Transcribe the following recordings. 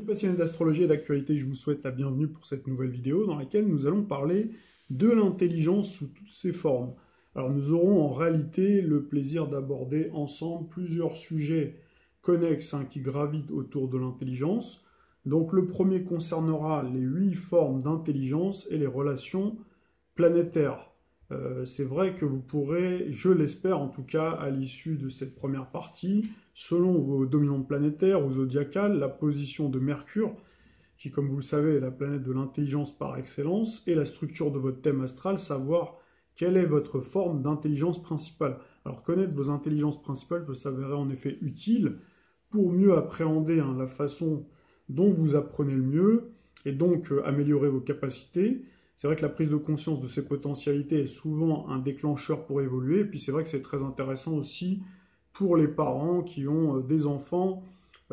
Passionnés d'astrologie et d'actualité, je vous souhaite la bienvenue pour cette nouvelle vidéo dans laquelle nous allons parler de l'intelligence sous toutes ses formes. Alors nous aurons en réalité le plaisir d'aborder ensemble plusieurs sujets connexes qui gravitent autour de l'intelligence. Donc le premier concernera les 8 formes d'intelligence et les relations planétaires. C'est vrai que vous pourrez, je l'espère en tout cas, à l'issue de cette première partie, selon vos dominantes planétaires ou zodiacales, la position de Mercure, qui comme vous le savez est la planète de l'intelligence par excellence, et la structure de votre thème astral, savoir quelle est votre forme d'intelligence principale. Alors connaître vos intelligences principales peut s'avérer en effet utile pour mieux appréhender la façon dont vous apprenez le mieux, et donc améliorer vos capacités. C'est vrai que la prise de conscience de ces potentialités est souvent un déclencheur pour évoluer. Et puis c'est vrai que c'est très intéressant aussi pour les parents qui ont des enfants,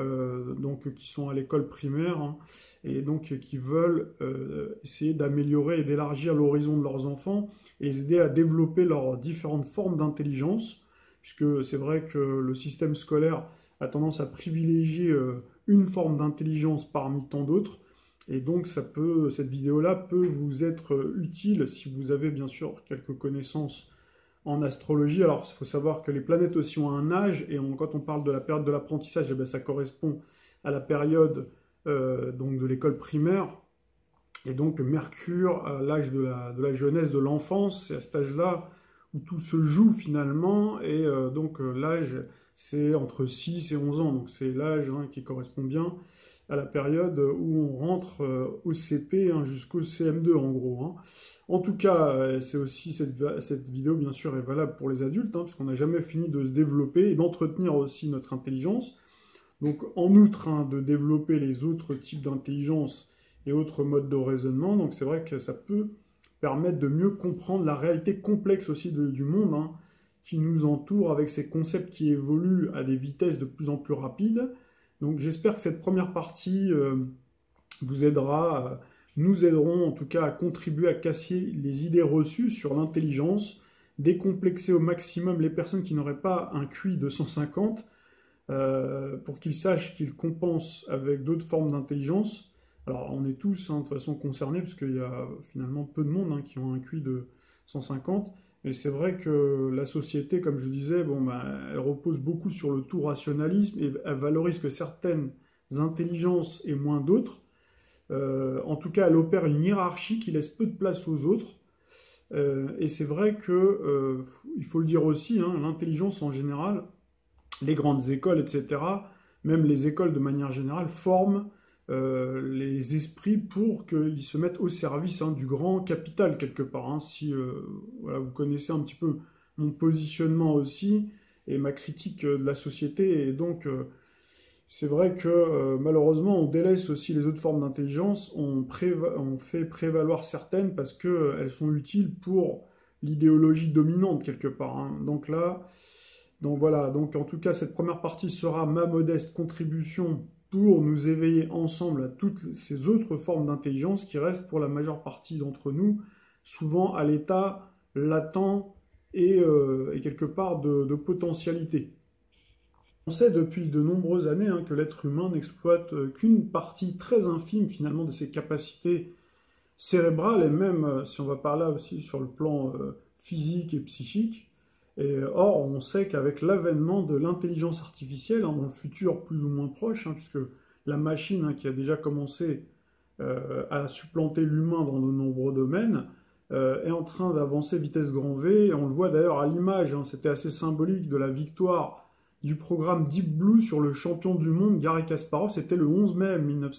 donc qui sont à l'école primaire, et donc qui veulent essayer d'améliorer et d'élargir l'horizon de leurs enfants et les aider à développer leurs différentes formes d'intelligence, puisque c'est vrai que le système scolaire a tendance à privilégier une forme d'intelligence parmi tant d'autres. Et donc cette vidéo-là peut vous être utile si vous avez bien sûr quelques connaissances en astrologie. Alors il faut savoir que les planètes aussi ont un âge, et quand on parle de la période de l'apprentissage, eh bien, ça correspond à la période donc de l'école primaire. Et donc Mercure, à l'âge de la jeunesse, de l'enfance, c'est à cet âge-là où tout se joue finalement, et donc l'âge c'est entre 6 et 11 ans, donc c'est l'âge qui correspond bien à la période où on rentre au CP jusqu'au CM2 en gros. En tout cas, c'est aussi cette vidéo bien sûr est valable pour les adultes, parce qu'on n'a jamais fini de se développer et d'entretenir aussi notre intelligence. Donc en outre de développer les autres types d'intelligence et autres modes de raisonnement, donc c'est vrai que ça peut permettre de mieux comprendre la réalité complexe aussi du monde qui nous entoure, avec ces concepts qui évoluent à des vitesses de plus en plus rapides. Donc j'espère que cette première partie vous aidera, nous aiderons en tout cas à contribuer à casser les idées reçues sur l'intelligence, décomplexer au maximum les personnes qui n'auraient pas un QI de 150, pour qu'ils sachent qu'ils compensent avec d'autres formes d'intelligence. Alors on est tous de toute façon concernés, parce qu'il y a finalement peu de monde qui ont un QI de 150. Et c'est vrai que la société, comme je disais, elle repose beaucoup sur le tout rationalisme, et elle valorise que certaines intelligences et moins d'autres. En tout cas, elle opère une hiérarchie qui laisse peu de place aux autres. Et c'est vrai que, il faut le dire aussi, l'intelligence en général, les grandes écoles, etc., même les écoles de manière générale, forment les esprits pour qu'ils se mettent au service du grand capital quelque part. Si voilà, vous connaissez un petit peu mon positionnement aussi et ma critique de la société, et donc c'est vrai que malheureusement on délaisse aussi les autres formes d'intelligence, on fait prévaloir certaines parce qu'elles sont utiles pour l'idéologie dominante quelque part. Donc voilà, donc en tout cas cette première partie sera ma modeste contribution pour nous éveiller ensemble à toutes ces autres formes d'intelligence qui restent pour la majeure partie d'entre nous souvent à l'état latent et quelque part de potentialité. On sait depuis de nombreuses années que l'être humain n'exploite qu'une partie très infime finalement de ses capacités cérébrales, et même si on va par là aussi sur le plan physique et psychique. Or, on sait qu'avec l'avènement de l'intelligence artificielle, dans le futur plus ou moins proche, puisque la machine qui a déjà commencé à supplanter l'humain dans de nombreux domaines, est en train d'avancer vitesse grand V. Et on le voit d'ailleurs à l'image, c'était assez symbolique de la victoire du programme Deep Blue sur le champion du monde Garry Kasparov. C'était le 11 mai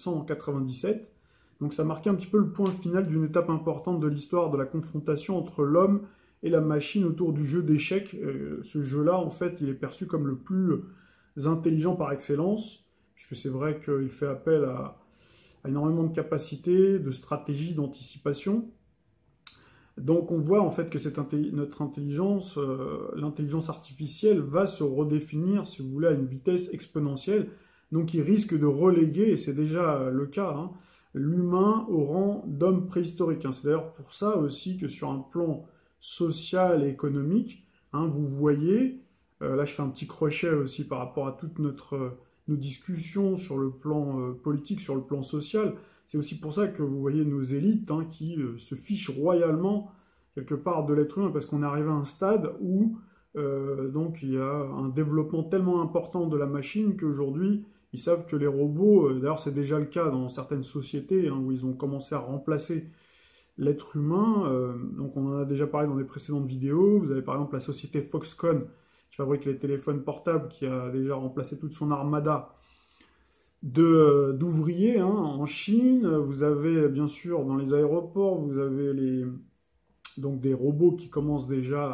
1997. Donc ça marquait un petit peu le point final d'une étape importante de l'histoire de la confrontation entre l'homme et la machine autour du jeu d'échecs. Ce jeu-là, en fait, il est perçu comme le plus intelligent par excellence, puisque c'est vrai qu'il fait appel à énormément de capacités, de stratégies, d'anticipation. Donc on voit en fait que notre intelligence, l'intelligence artificielle, va se redéfinir, si vous voulez, à une vitesse exponentielle. Donc il risque de reléguer, et c'est déjà le cas, l'humain au rang d'homme préhistorique. C'est d'ailleurs pour ça aussi que sur un plan social et économique, vous voyez, là je fais un petit crochet aussi par rapport à toute notre nos discussions sur le plan politique, sur le plan social. C'est aussi pour ça que vous voyez nos élites qui se fichent royalement quelque part de l'être humain, parce qu'on est arrivé à un stade où donc il y a un développement tellement important de la machine qu'aujourd'hui, ils savent que les robots, d'ailleurs c'est déjà le cas dans certaines sociétés où ils ont commencé à remplacer l'être humain. Donc on en a déjà parlé dans des précédentes vidéos. Vous avez par exemple la société Foxconn qui fabrique les téléphones portables, qui a déjà remplacé toute son armada d'ouvriers en Chine. Vous avez bien sûr dans les aéroports, vous avez donc des robots qui commencent déjà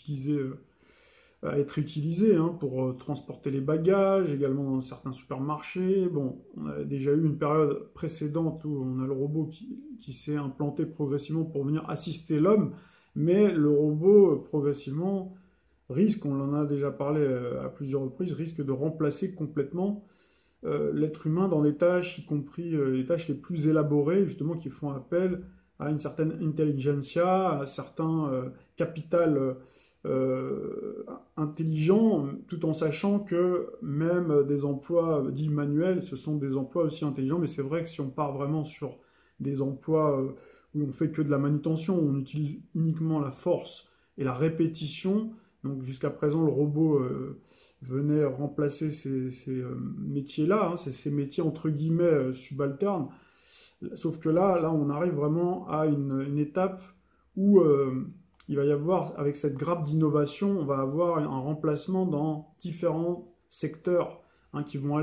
à être utilisés pour transporter les bagages, également dans certains supermarchés. Bon, on a déjà eu une période précédente où on a le robot qui s'est implanté progressivement pour venir assister l'homme, mais le robot progressivement risque, on en a déjà parlé à plusieurs reprises, risque de remplacer complètement l'être humain dans des tâches, y compris les tâches les plus élaborées, justement, qui font appel à une certaine intelligentsia, à un certain capital intelligent, tout en sachant que même des emplois dits manuels, ce sont des emplois aussi intelligents, mais c'est vrai que si on part vraiment sur des emplois où on fait que de la manutention, où on utilise uniquement la force et la répétition, donc jusqu'à présent le robot venait remplacer ces métiers-là, ces métiers entre guillemets subalternes, sauf que là on arrive vraiment à une étape où il va y avoir, avec cette grappe d'innovation, on va avoir un remplacement dans différents secteurs qui vont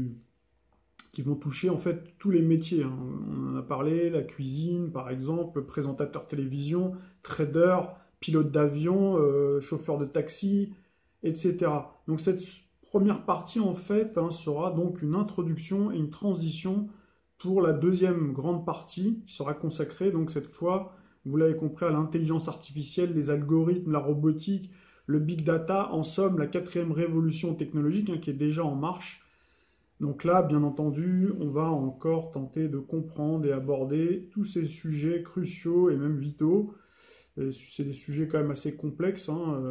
qui vont toucher en fait tous les métiers. On en a parlé, la cuisine par exemple, présentateur télévision, trader, pilote d'avion, chauffeur de taxi, etc. Donc cette première partie en fait sera donc une introduction et une transition pour la deuxième grande partie qui sera consacrée donc cette fois, vous l'avez compris, à l'intelligence artificielle, les algorithmes, la robotique, le big data, en somme la quatrième révolution technologique qui est déjà en marche. Donc là, bien entendu, on va encore tenter de comprendre et aborder tous ces sujets cruciaux et même vitaux. C'est des sujets quand même assez complexes,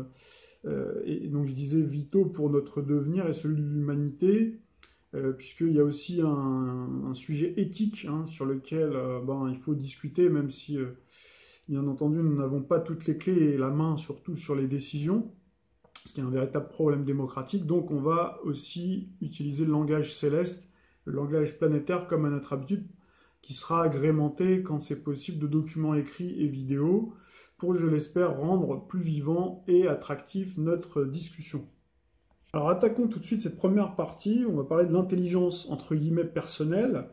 et donc je disais vitaux pour notre devenir et celui de l'humanité, puisqu'il y a aussi un sujet éthique sur lequel il faut discuter, même si, bien entendu, nous n'avons pas toutes les clés et la main, surtout sur les décisions, ce qui est un véritable problème démocratique. Donc on va aussi utiliser le langage céleste, le langage planétaire comme à notre habitude, qui sera agrémenté, quand c'est possible, de documents écrits et vidéos, pour, je l'espère, rendre plus vivant et attractif notre discussion. Alors attaquons tout de suite cette première partie, on va parler de l'intelligence entre guillemets personnelle.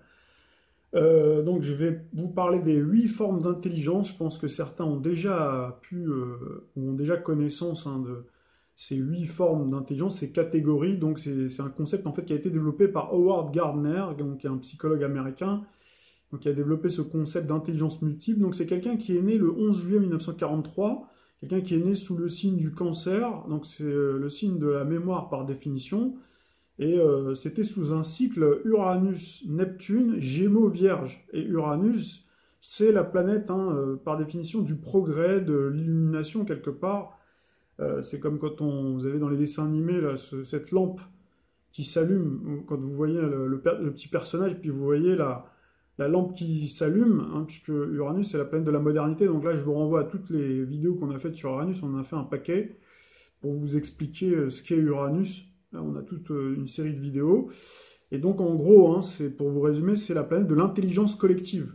Donc je vais vous parler des 8 formes d'intelligence. Je pense que certains ont déjà ou ont déjà connaissance de ces 8 formes d'intelligence, ces catégories. Donc c'est un concept en fait qui a été développé par Howard Gardner, donc, qui est un psychologue américain, donc, qui a développé ce concept d'intelligence multiple. Donc c'est quelqu'un qui est né le 11 juillet 1943, quelqu'un qui est né sous le signe du cancer, donc c'est le signe de la mémoire par définition, et c'était sous un cycle Uranus-Neptune, Gémeaux-Vierge. Et Uranus, c'est la planète, par définition, du progrès, de l'illumination quelque part. C'est comme quand vous avez dans les dessins animés là, cette lampe qui s'allume, quand vous voyez le petit personnage, puis vous voyez la lampe qui s'allume, puisque Uranus c'est la planète de la modernité. Donc là je vous renvoie à toutes les vidéos qu'on a faites sur Uranus, on en a fait un paquet pour vous expliquer ce qu'est Uranus. Là on a toute une série de vidéos. Et donc en gros, c'est, pour vous résumer, c'est la planète de l'intelligence collective.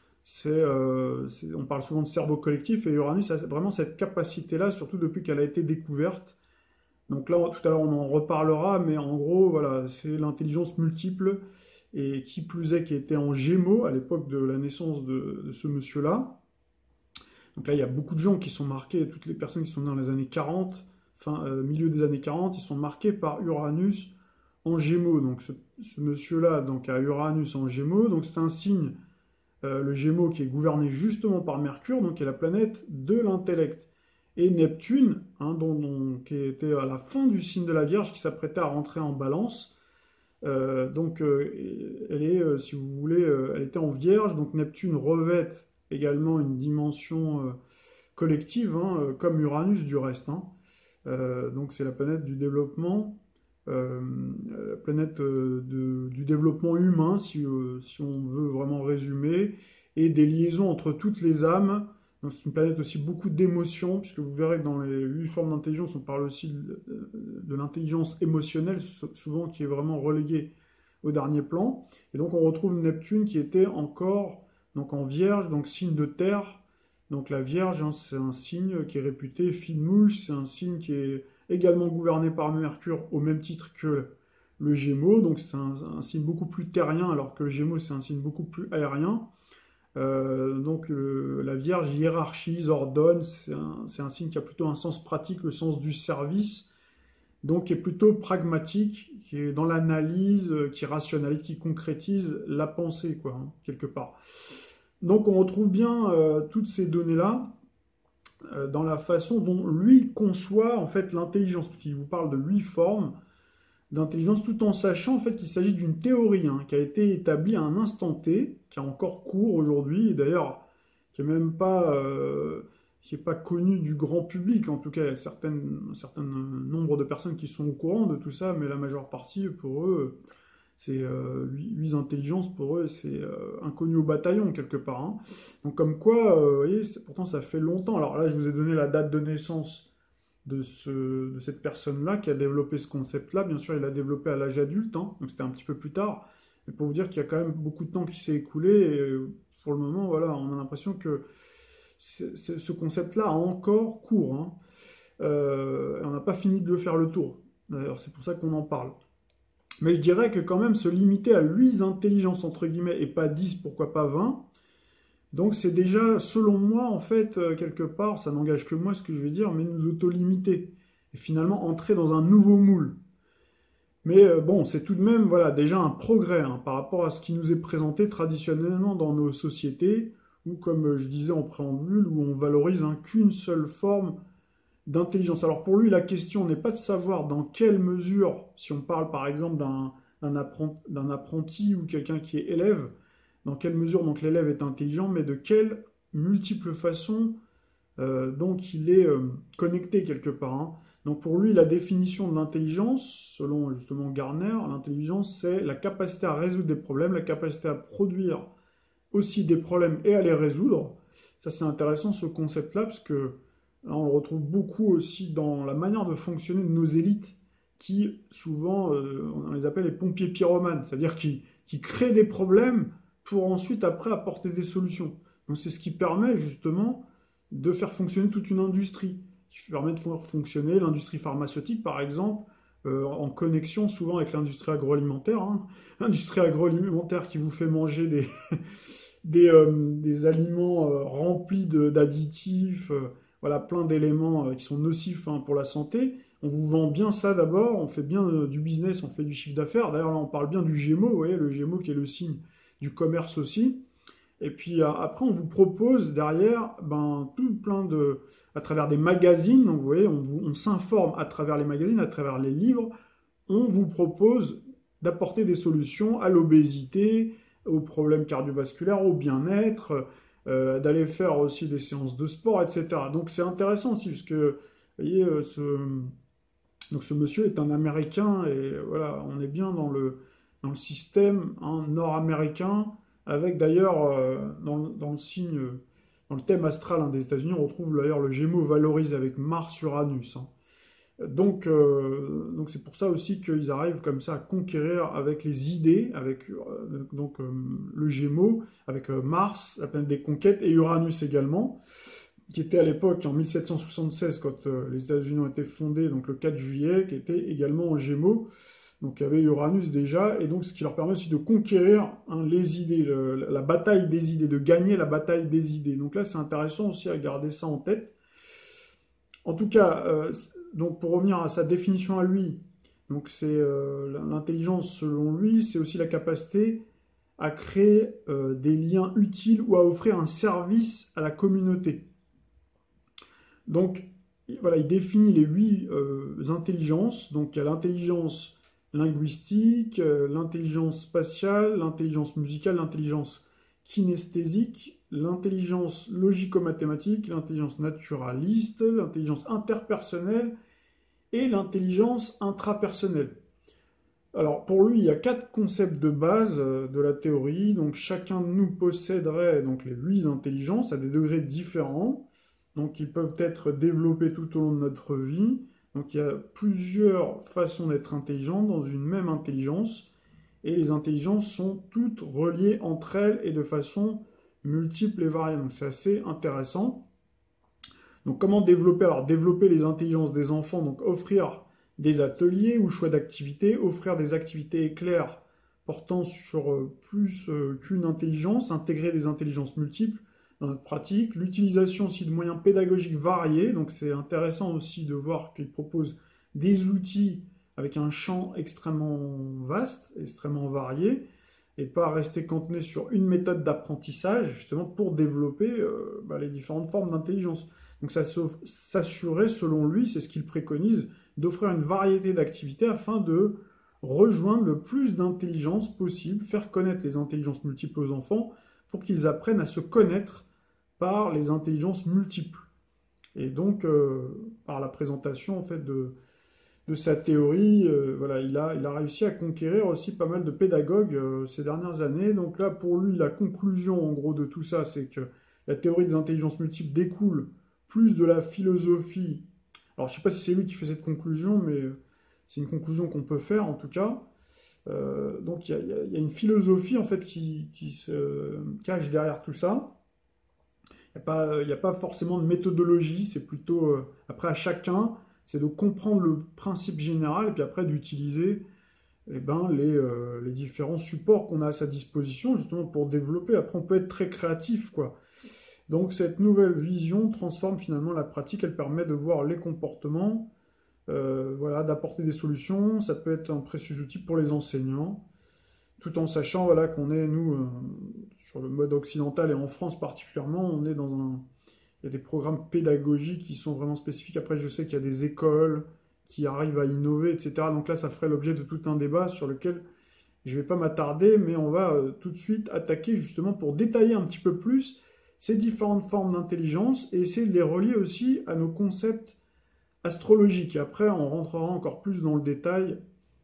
On parle souvent de cerveau collectif, et Uranus a vraiment cette capacité-là, surtout depuis qu'elle a été découverte. Donc là, tout à l'heure, on en reparlera, mais en gros, voilà, c'est l'intelligence multiple, et qui plus est, qui était en Gémeaux à l'époque de la naissance de ce monsieur-là. Donc là, il y a beaucoup de gens qui sont marqués, toutes les personnes qui sont nées dans les années 40, milieu des années 40, ils sont marqués par Uranus en Gémeaux. Donc ce monsieur-là donc, a Uranus en Gémeaux, donc c'est un signe, le Gémeaux, qui est gouverné justement par Mercure, donc qui est la planète de l'intellect. Et Neptune, qui était à la fin du signe de la Vierge, qui s'apprêtait à rentrer en Balance. Elle est, si vous voulez, elle était en Vierge, donc Neptune revêt également une dimension collective, comme Uranus du reste. Donc c'est la planète du développement, la planète du développement humain, si on veut vraiment résumer, et des liaisons entre toutes les âmes. Donc c'est une planète aussi beaucoup d'émotions, puisque vous verrez que dans les 8 formes d'intelligence, on parle aussi de l'intelligence émotionnelle, souvent qui est vraiment reléguée au dernier plan. Et donc on retrouve Neptune qui était encore donc en Vierge, donc signe de terre. Donc la Vierge, hein, c'est un signe qui est réputé fine mouche, c'est un signe qui est également gouverné par Mercure au même titre que le Gémeaux, donc c'est un signe beaucoup plus terrien, alors que le Gémeaux c'est un signe beaucoup plus aérien. Donc la Vierge hiérarchise, ordonne, c'est un signe qui a plutôt un sens pratique, le sens du service, donc qui est plutôt pragmatique, qui est dans l'analyse, qui rationalise, qui concrétise la pensée, quoi, hein, quelque part. Donc on retrouve bien toutes ces données-là dans la façon dont lui conçoit en fait l'intelligence, parce qu'il vous parle de 8 formes d'intelligence, tout en sachant en fait qu'il s'agit d'une théorie qui a été établie à un instant T, qui est encore cours aujourd'hui, et d'ailleurs qui n'est même pas, connu du grand public. En tout cas, il y a un certain nombre de personnes qui sont au courant de tout ça, mais la majeure partie, pour eux, c'est 8 intelligences, pour eux, c'est inconnu au bataillon, quelque part. Hein. Donc comme quoi, vous voyez, pourtant ça fait longtemps. Alors là, je vous ai donné la date de naissance de cette personne-là qui a développé ce concept-là. Bien sûr, il l'a développé à l'âge adulte, hein, donc c'était un petit peu plus tard. Mais pour vous dire qu'il y a quand même beaucoup de temps qui s'est écoulé, et pour le moment, voilà, on a l'impression que ce concept-là a encore cours. Hein. On n'a pas fini de le faire le tour. D'ailleurs, c'est pour ça qu'on en parle. Mais je dirais que quand même se limiter à 8 intelligences, entre guillemets, et pas 10, pourquoi pas 20, donc c'est déjà, selon moi, en fait, quelque part, ça n'engage que moi ce que je vais dire, mais nous auto-limiter. Et finalement entrer dans un nouveau moule. Mais bon, c'est tout de même, voilà, déjà un progrès par rapport à ce qui nous est présenté traditionnellement dans nos sociétés, où, comme je disais en préambule, où on valorise qu'une seule forme d'intelligence. Alors pour lui, la question n'est pas de savoir dans quelle mesure, si on parle par exemple d'un apprenti ou quelqu'un qui est élève, dans quelle mesure donc l'élève est intelligent, mais de quelle multiple façon donc il est connecté quelque part. Hein. Donc pour lui, la définition de l'intelligence, selon justement Garner, l'intelligence c'est la capacité à résoudre des problèmes, la capacité à produire aussi des problèmes et à les résoudre. Ça c'est intéressant ce concept-là, parce que là, on le retrouve beaucoup aussi dans la manière de fonctionner de nos élites, qui souvent, on les appelle les pompiers pyromanes, c'est-à-dire qui créent des problèmes pour ensuite, après, apporter des solutions. Donc c'est ce qui permet justement de faire fonctionner toute une industrie, qui permet de faire fonctionner l'industrie pharmaceutique, par exemple, en connexion souvent avec l'industrie agroalimentaire. Hein. L'industrie agroalimentaire qui vous fait manger des aliments remplis d'additifs, voilà, plein d'éléments qui sont nocifs pour la santé. On vous vend bien ça d'abord, on fait bien du business, on fait du chiffre d'affaires. D'ailleurs, là, on parle bien du Gémeaux, vous voyez, le Gémeaux qui est le signe du commerce aussi. Et puis après, on vous propose derrière tout plein à travers des magazines. Donc vous voyez, on s'informe à travers les magazines, à travers les livres. On vous propose d'apporter des solutions à l'obésité, aux problèmes cardiovasculaires, au bien-être, d'aller faire aussi des séances de sport, etc. Donc c'est intéressant aussi, parce que vous voyez, donc ce monsieur est un Américain, et voilà, on est bien dans le système nord-américain, avec d'ailleurs dans le signe, dans le thème astral des États-Unis, on retrouve d'ailleurs le Gémeaux valorise avec Mars-Uranus. Donc c'est pour ça aussi qu'ils arrivent comme ça à conquérir avec les idées, avec le Gémeaux, avec Mars, la planète des conquêtes, et Uranus également, qui était à l'époque en 1776 quand les États-Unis ont été fondés, donc le 4 juillet, qui était également en Gémeaux. Donc il y avait Uranus déjà, et donc ce qui leur permet aussi de conquérir les idées, la bataille des idées, de gagner la bataille des idées. Donc là c'est intéressant aussi à garder ça en tête. En tout cas, donc pour revenir à sa définition à lui, donc c'est l'intelligence selon lui, c'est aussi la capacité à créer des liens utiles ou à offrir un service à la communauté. Donc voilà, il définit les 8 intelligences. Donc il y a l'intelligence linguistique, l'intelligence spatiale, l'intelligence musicale, l'intelligence kinesthésique, l'intelligence logico-mathématique, l'intelligence naturaliste, l'intelligence interpersonnelle et l'intelligence intrapersonnelle. Alors pour lui, il y a 4 concepts de base de la théorie. Donc chacun de nous posséderait donc les 8 intelligences à des degrés différents. Donc ils peuvent être développés tout au long de notre vie. Donc il y a plusieurs façons d'être intelligent dans une même intelligence. Et les intelligences sont toutes reliées entre elles et de façon multiple et variée. Donc c'est assez intéressant. Donc comment développer? Alors développer les intelligences des enfants, donc offrir des ateliers ou choix d'activités, offrir des activités éclairs portant sur plus qu'une intelligence, intégrer des intelligences multiples dans notre pratique, l'utilisation aussi de moyens pédagogiques variés, donc c'est intéressant aussi de voir qu'ils proposent des outils avec un champ extrêmement vaste, extrêmement varié, et pas rester cantonné sur une méthode d'apprentissage, justement pour développer les différentes formes d'intelligence. Donc ça s'assurer, selon lui, c'est ce qu'il préconise, d'offrir une variété d'activités afin de rejoindre le plus d'intelligence possible, faire connaître les intelligences multiples aux enfants pour qu'ils apprennent à se connaître par les intelligences multiples. Et donc, par la présentation en fait, de sa théorie, voilà, il a réussi à conquérir aussi pas mal de pédagogues ces dernières années. Donc là, pour lui, la conclusion en gros de tout ça, c'est que la théorie des intelligences multiples découle plus de la philosophie. Alors, je ne sais pas si c'est lui qui fait cette conclusion, mais c'est une conclusion qu'on peut faire en tout cas. Donc, il y a une philosophie en fait qui se cache derrière tout ça. Il n'y a pas forcément de méthodologie, c'est plutôt, après à chacun, c'est de comprendre le principe général et puis après d'utiliser les différents supports qu'on a à sa disposition justement pour développer. Après, on peut être très créatif, quoi. Donc cette nouvelle vision transforme finalement la pratique, elle permet de voir les comportements, voilà, d'apporter des solutions, ça peut être un précieux outil pour les enseignants, tout en sachant voilà, qu'on est, nous, sur le mode occidental et en France particulièrement, on est dans un... Il y a des programmes pédagogiques qui sont vraiment spécifiques. Après, je sais qu'il y a des écoles qui arrivent à innover, etc. Donc là, ça ferait l'objet de tout un débat sur lequel je ne vais pas m'attarder, mais on va tout de suite attaquer justement pour détailler un petit peu plus ces différentes formes d'intelligence et essayer de les relier aussi à nos concepts astrologiques. Et après, on rentrera encore plus dans le détail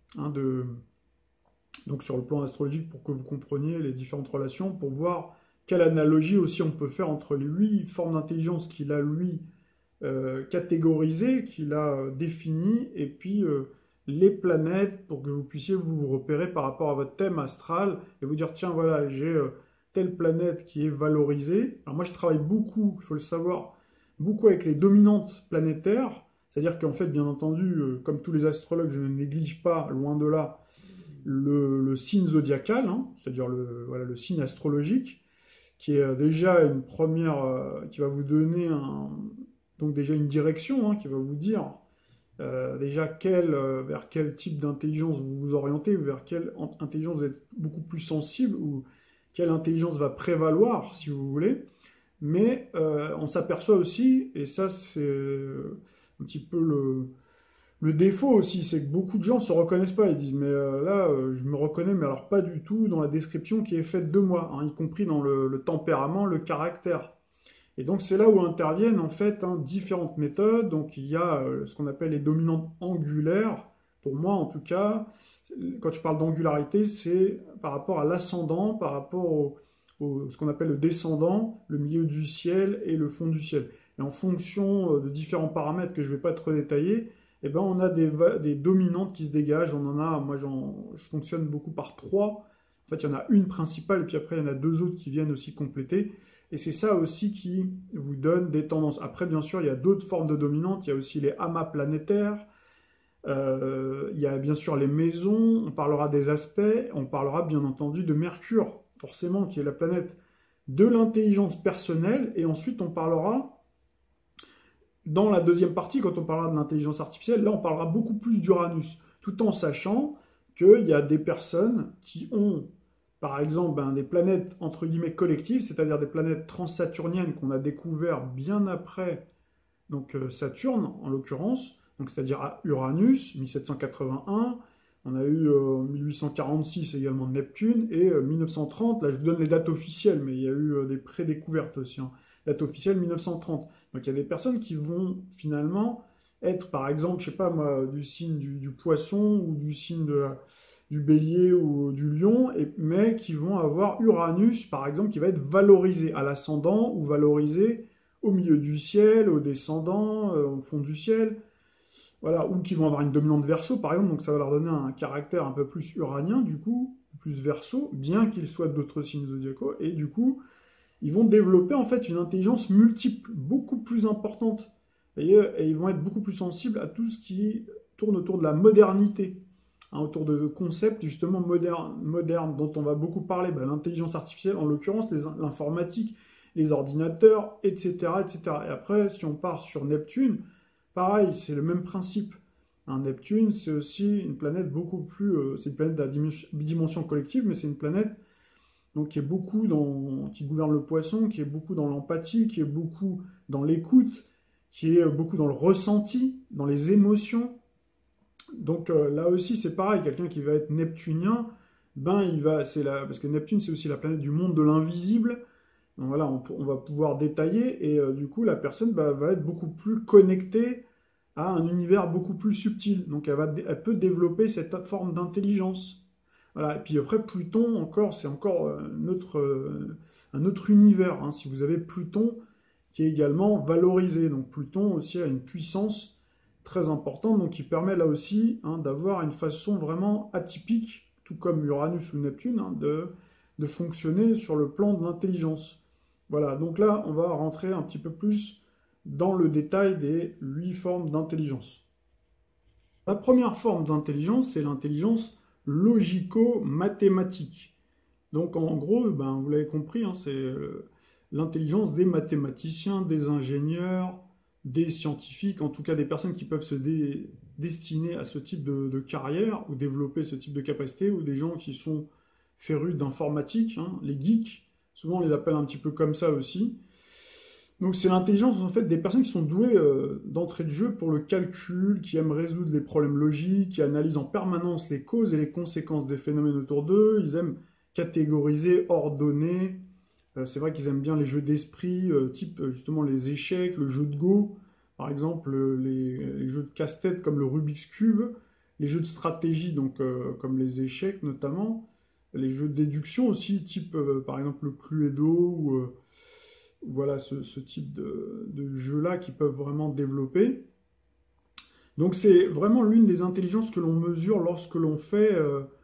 donc sur le plan astrologique pour que vous compreniez les différentes relations, pour voir quelle analogie aussi on peut faire entre les 8 formes d'intelligence qu'il a, lui, catégorisées, qu'il a définies, et puis les planètes, pour que vous puissiez vous repérer par rapport à votre thème astral, et vous dire, tiens, voilà, j'ai telle planète qui est valorisée. Alors moi, je travaille beaucoup, il faut le savoir, beaucoup avec les dominantes planétaires, c'est-à-dire qu'en fait, bien entendu, comme tous les astrologues, je ne néglige pas, loin de là, le signe zodiacal, hein, c'est-à-dire voilà, le signe astrologique, qui est déjà une première, qui va vous donner donc déjà une direction, hein, qui va vous dire déjà vers quel type d'intelligence vous vous orientez, vers quelle intelligence vous êtes beaucoup plus sensible, ou quelle intelligence va prévaloir, si vous voulez. Mais on s'aperçoit aussi, et ça c'est un petit peu le défaut aussi, c'est que beaucoup de gens ne se reconnaissent pas. Ils disent, mais là, je me reconnais, mais alors pas du tout dans la description qui est faite de moi, hein, y compris dans le tempérament, le caractère. Et donc c'est là où interviennent en fait différentes méthodes. Donc il y a ce qu'on appelle les dominantes angulaires. Pour moi en tout cas, quand je parle d'angularité, c'est par rapport à l'ascendant, par rapport ce qu'on appelle le descendant, le milieu du ciel et le fond du ciel. Et en fonction de différents paramètres que je ne vais pas trop détailler, eh ben, on a des dominantes qui se dégagent. On en a, moi je fonctionne beaucoup par 3. En fait, il y en a une principale et puis après, il y en a 2 autres qui viennent aussi compléter. Et c'est ça aussi qui vous donne des tendances. Après, bien sûr, il y a d'autres formes de dominantes. Il y a aussi les amas planétaires. Il y a bien sûr les maisons. On parlera des aspects. On parlera bien entendu de Mercure, forcément, qui est la planète de l'intelligence personnelle. Et ensuite, on parlera, dans la deuxième partie, quand on parlera de l'intelligence artificielle, là, on parlera beaucoup plus d'Uranus, tout en sachant qu'il y a des personnes qui ont, par exemple, des planètes, entre guillemets, collectives, c'est-à-dire des planètes transsaturniennes qu'on a découvert bien après donc Saturne, en l'occurrence, donc c'est-à-dire à Uranus, 1781, on a eu 1846 également Neptune, et 1930, là je vous donne les dates officielles, mais il y a eu des prédécouvertes aussi, hein. Date officielle 1930. Donc il y a des personnes qui vont finalement être, par exemple, je sais pas moi, du signe du poisson ou du signe du Bélier ou du Lion, mais qui vont avoir Uranus, par exemple, qui va être valorisé à l'ascendant ou valorisé au milieu du ciel, au descendant, au fond du ciel. Voilà, ou qui vont avoir une dominante Verseau, par exemple, donc ça va leur donner un caractère un peu plus uranien, du coup, plus Verseau, bien qu'ils soient d'autres signes zodiacaux, et du coup, ils vont développer en fait une intelligence multiple, beaucoup plus importante. Et ils vont être beaucoup plus sensibles à tout ce qui tourne autour de la modernité, hein, autour de concepts justement modernes dont on va beaucoup parler, l'intelligence artificielle, en l'occurrence l'informatique, les ordinateurs, etc., etc. Et après, si on part sur Neptune, pareil, c'est le même principe. Un Neptune, c'est aussi une planète beaucoup plus... c'est une planète de la dimension collective, mais c'est une planète donc, qui gouverne le poisson, qui est beaucoup dans l'empathie, qui est beaucoup dans l'écoute, qui est beaucoup dans le ressenti, dans les émotions. Donc là aussi, c'est pareil, quelqu'un qui va être neptunien, parce que Neptune, c'est aussi la planète du monde de l'invisible. Donc voilà, on va pouvoir détailler, et du coup, la personne va être beaucoup plus connectée à un univers beaucoup plus subtil. Donc elle peut développer cette forme d'intelligence. Voilà. Et puis après, Pluton, c'est encore un autre univers, hein. Si vous avez Pluton qui est également valorisé. Donc Pluton aussi a une puissance très importante, donc qui permet là aussi, hein, d'avoir une façon vraiment atypique, tout comme Uranus ou Neptune, hein, de fonctionner sur le plan de l'intelligence. Voilà, donc là, on va rentrer un petit peu plus dans le détail des 8 formes d'intelligence. La première forme d'intelligence, c'est l'intelligence logico-mathématique. Donc en gros, vous l'avez compris, hein, c'est l'intelligence des mathématiciens, des ingénieurs, des scientifiques, en tout cas des personnes qui peuvent se destiner à ce type de carrière ou développer ce type de capacité, ou des gens qui sont férus d'informatique, hein, les geeks, souvent on les appelle un petit peu comme ça aussi. Donc c'est l'intelligence en fait des personnes qui sont douées d'entrée de jeu pour le calcul, qui aiment résoudre les problèmes logiques, qui analysent en permanence les causes et les conséquences des phénomènes autour d'eux. Ils aiment catégoriser, ordonner. C'est vrai qu'ils aiment bien les jeux d'esprit, type justement les échecs, le jeu de Go, par exemple les jeux de casse-tête comme le Rubik's Cube, les jeux de stratégie donc comme les échecs notamment, les jeux de déduction aussi, type par exemple le Cluedo ou voilà ce type de jeux-là qui peuvent vraiment développer. Donc c'est vraiment l'une des intelligences que l'on mesure lorsque l'on fait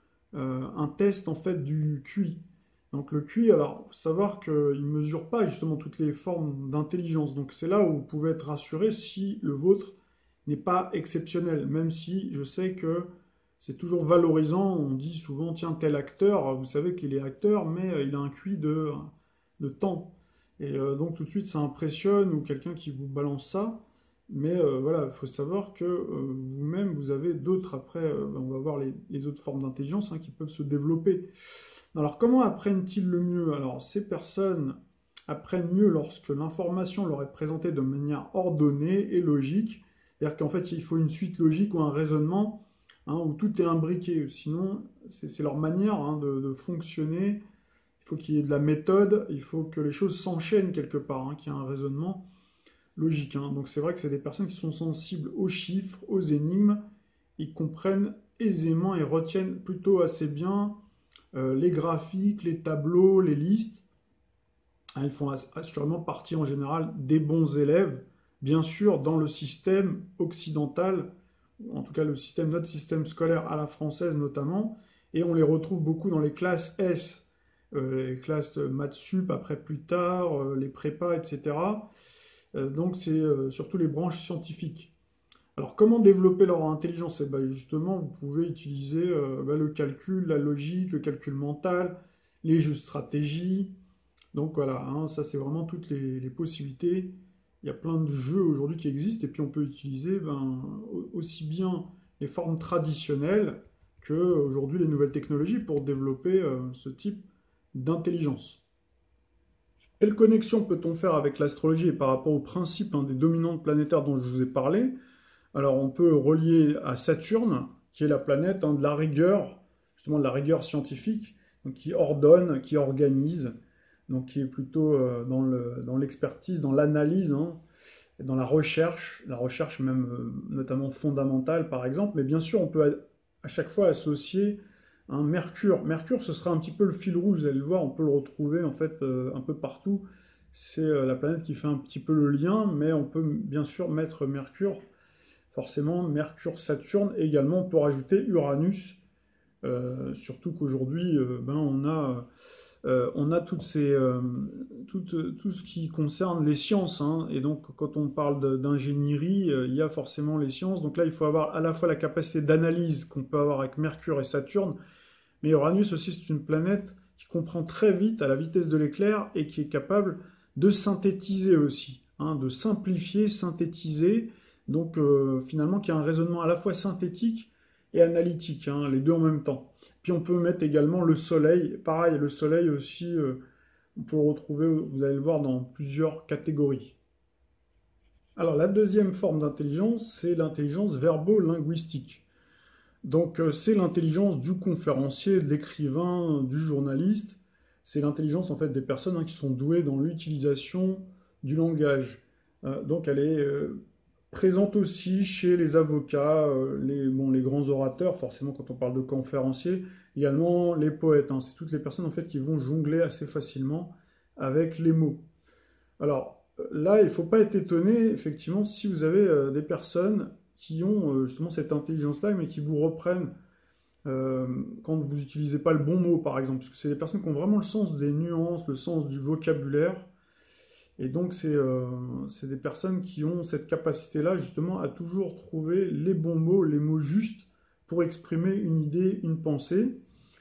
un test en fait du QI. Donc le QI, alors faut savoir qu'il ne mesure pas justement toutes les formes d'intelligence. Donc c'est là où vous pouvez être rassuré si le vôtre n'est pas exceptionnel, même si je sais que c'est toujours valorisant. On dit souvent, tiens, tel acteur, vous savez qu'il est acteur, mais il a un QI de temps. Et donc tout de suite ça impressionne, ou quelqu'un qui vous balance ça. Mais voilà, il faut savoir que vous-même, vous avez d'autres, après, on va voir les autres formes d'intelligence, hein, qui peuvent se développer. Alors comment apprennent-ils le mieux? Alors ces personnes apprennent mieux lorsque l'information leur est présentée de manière ordonnée et logique. C'est-à-dire qu'en fait, il faut une suite logique ou un raisonnement, hein, où tout est imbriqué. Sinon, c'est leur manière, hein, de fonctionner. Il faut qu'il y ait de la méthode, il faut que les choses s'enchaînent quelque part, hein, qu'il y ait un raisonnement logique, hein. Donc c'est vrai que c'est des personnes qui sont sensibles aux chiffres, aux énigmes. Ils comprennent aisément et retiennent plutôt assez bien les graphiques, les tableaux, les listes. Hein, ils font assurément partie en général des bons élèves, bien sûr dans le système occidental, en tout cas notre système scolaire à la française notamment, et on les retrouve beaucoup dans les classes S, les classes de maths sup après plus tard, les prépas, etc. Donc c'est surtout les branches scientifiques. Alors comment développer leur intelligence? Justement, vous pouvez utiliser le calcul, la logique, le calcul mental, les jeux de stratégie. Donc voilà, hein, ça c'est vraiment toutes les possibilités. Il y a plein de jeux aujourd'hui qui existent, et puis on peut utiliser aussi bien les formes traditionnelles que aujourd'hui les nouvelles technologies pour développer ce type d'intelligence. Quelle connexion peut-on faire avec l'astrologie et par rapport au principe, hein, des dominantes planétaires dont je vous ai parlé? Alors on peut relier à Saturne, qui est la planète, hein, de la rigueur, justement de la rigueur scientifique, donc qui ordonne, qui organise, donc qui est plutôt dans l'expertise, dans l'analyse, hein, et dans la recherche même notamment fondamentale par exemple. Mais bien sûr on peut à chaque fois associer Hein, Mercure, ce sera un petit peu le fil rouge, vous allez le voir, on peut le retrouver en fait un peu partout. C'est la planète qui fait un petit peu le lien, mais on peut bien sûr mettre Mercure, forcément Mercure, Saturne, et également on peut rajouter Uranus, surtout qu'aujourd'hui on a tout ce qui concerne les sciences, hein, et donc quand on parle d'ingénierie, il y a forcément les sciences, donc là il faut avoir à la fois la capacité d'analyse qu'on peut avoir avec Mercure et Saturne, mais Uranus aussi, c'est une planète qui comprend très vite, à la vitesse de l'éclair, et qui est capable de synthétiser aussi, hein, de simplifier, synthétiser, donc finalement qui a un raisonnement à la fois synthétique et analytique, hein, les deux en même temps. Puis on peut mettre également le Soleil, pareil, le Soleil aussi, on peut le retrouver, vous allez le voir, dans plusieurs catégories. Alors la deuxième forme d'intelligence, c'est l'intelligence verbo-linguistique. Donc c'est l'intelligence du conférencier, de l'écrivain, du journaliste. C'est l'intelligence en fait des personnes, hein, qui sont douées dans l'utilisation du langage. Donc elle est présente aussi chez les avocats, les grands orateurs, forcément quand on parle de conférenciers, également les poètes, hein. C'est toutes les personnes en fait qui vont jongler assez facilement avec les mots. Alors là, il ne faut pas être étonné, effectivement, si vous avez des personnes qui ont justement cette intelligence-là, mais qui vous reprennent quand vous n'utilisez pas le bon mot, par exemple, parce que c'est des personnes qui ont vraiment le sens des nuances, le sens du vocabulaire, et donc c'est des personnes qui ont cette capacité-là, justement, à toujours trouver les bons mots, les mots justes, pour exprimer une idée, une pensée.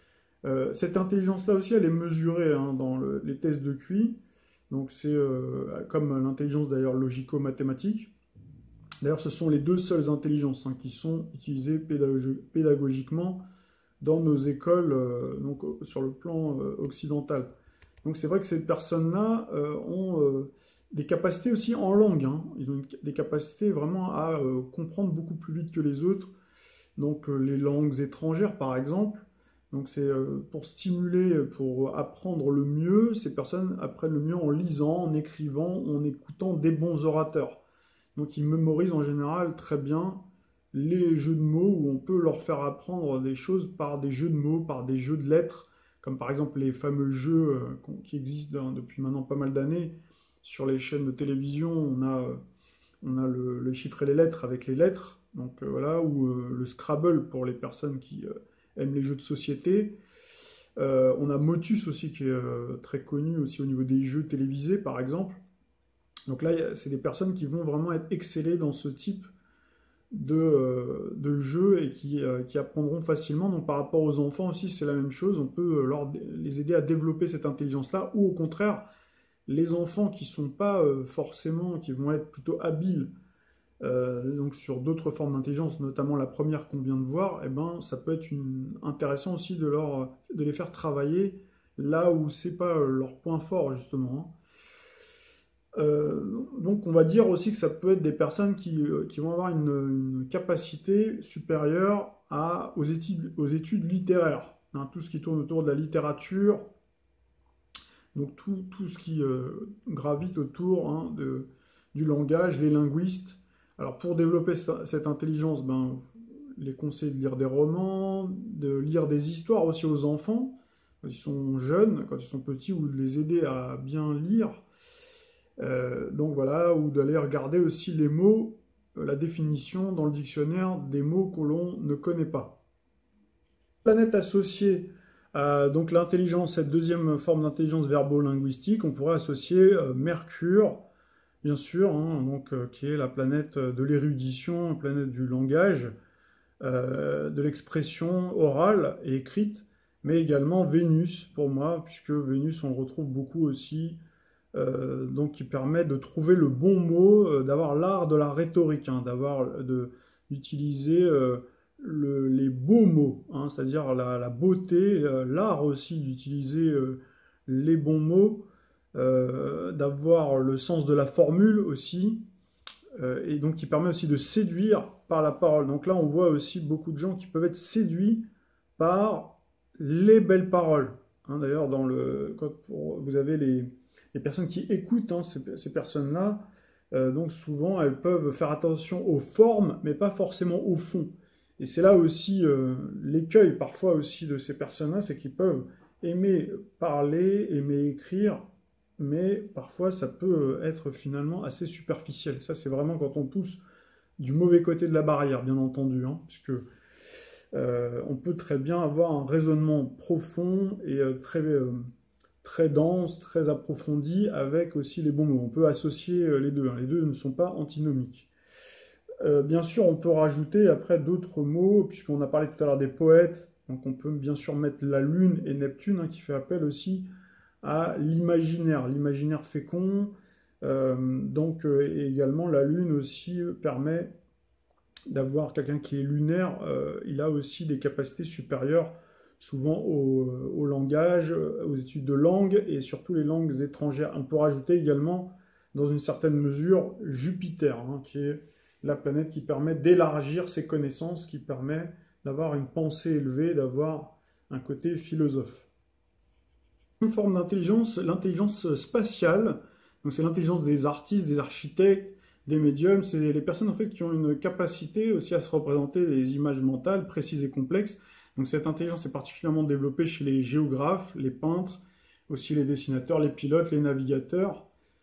Cette intelligence-là aussi, elle est mesurée, hein, dans les tests de QI, donc c'est comme l'intelligence d'ailleurs logico-mathématique. D'ailleurs, ce sont les deux seules intelligences, hein, qui sont utilisées pédagogiquement dans nos écoles, donc sur le plan occidental. Donc c'est vrai que ces personnes-là ont des capacités aussi en langue, hein. Ils ont des capacités vraiment à comprendre beaucoup plus vite que les autres. Donc les langues étrangères, par exemple. Donc c'est pour stimuler, pour apprendre le mieux. Ces personnes apprennent le mieux en lisant, en écrivant, en écoutant des bons orateurs. Donc ils mémorisent en général très bien les jeux de mots, où on peut leur faire apprendre des choses par des jeux de mots, par des jeux de lettres, comme par exemple les fameux jeux qui existent depuis maintenant pas mal d'années. Sur les chaînes de télévision, on a le chiffre et les lettres avec les lettres, donc voilà, ou le Scrabble pour les personnes qui aiment les jeux de société. On a Motus aussi qui est très connu aussi au niveau des jeux télévisés par exemple. Donc là, c'est des personnes qui vont vraiment être excellées dans ce type de jeu et qui apprendront facilement. Donc par rapport aux enfants aussi, c'est la même chose. On peut les aider à développer cette intelligence-là, ou au contraire, les enfants qui sont pas forcément, qui vont être plutôt habiles, donc sur d'autres formes d'intelligence, notamment la première qu'on vient de voir, eh ben, ça peut être intéressant aussi de les faire travailler là où c'est pas leur point fort justement, hein. Donc on va dire aussi que ça peut être des personnes qui vont avoir une capacité supérieure aux études littéraires, hein, tout ce qui tourne autour de la littérature, donc tout ce qui gravite autour, hein, du langage, les linguistes. Alors pour développer cette intelligence, ben, les conseils de lire des romans, de lire des histoires aussi aux enfants, quand ils sont jeunes, quand ils sont petits, ou de les aider à bien lire. Donc voilà, ou d'aller regarder aussi les mots, la définition dans le dictionnaire des mots que l'on ne connaît pas. Planète associée à donc l'intelligence, cette deuxième forme d'intelligence verbo-linguistique, on pourrait associer Mercure, bien sûr, hein, donc, qui est la planète de l'érudition, la planète du langage, de l'expression orale et écrite, mais également Vénus pour moi, puisque Vénus on le retrouve beaucoup aussi, donc qui permet de trouver le bon mot, d'avoir l'art de la rhétorique, hein, d'utiliser les beaux mots, hein, c'est-à-dire la beauté, l'art aussi d'utiliser les bons mots, d'avoir le sens de la formule aussi, et donc qui permet aussi de séduire par la parole. Donc là, on voit aussi beaucoup de gens qui peuvent être séduits par les belles paroles, hein. D'ailleurs, quand vous avez les personnes qui écoutent, hein, ces personnes-là, donc souvent, elles peuvent faire attention aux formes, mais pas forcément au fond. Et c'est là aussi l'écueil parfois aussi de ces personnes-là, c'est qu'ils peuvent aimer parler, aimer écrire, mais parfois ça peut être finalement assez superficiel. Ça, c'est vraiment quand on pousse du mauvais côté de la barrière, bien entendu, hein, puisque on peut très bien avoir un raisonnement profond et très dense, très approfondi, avec aussi les bons mots. On peut associer les deux, hein. Les deux ne sont pas antinomiques. Bien sûr, on peut rajouter après d'autres mots, puisqu'on a parlé tout à l'heure des poètes, donc on peut bien sûr mettre la Lune et Neptune, hein, qui fait appel aussi à l'imaginaire fécond. Et également la Lune aussi permet d'avoir quelqu'un qui est lunaire, il a aussi des capacités supérieures souvent au langage, aux études de langue et surtout les langues étrangères. On peut rajouter également, dans une certaine mesure, Jupiter, hein, qui est la planète qui permet d'élargir ses connaissances, qui permet d'avoir une pensée élevée, d'avoir un côté philosophe. Une forme d'intelligence, l'intelligence spatiale, donc c'est l'intelligence des artistes, des architectes, des médiums, c'est les personnes en fait qui ont une capacité aussi à se représenter des images mentales précises et complexes. Donc cette intelligence est particulièrement développée chez les géographes, les peintres, aussi les dessinateurs, les pilotes, les navigateurs,